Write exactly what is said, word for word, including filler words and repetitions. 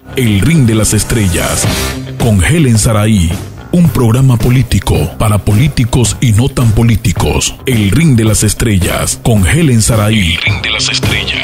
El Ring de las Estrellas, con Helen Saraí. Un programa político para políticos y no tan políticos. El Ring de las Estrellas, con Helen Saraí. El Ring de las Estrellas.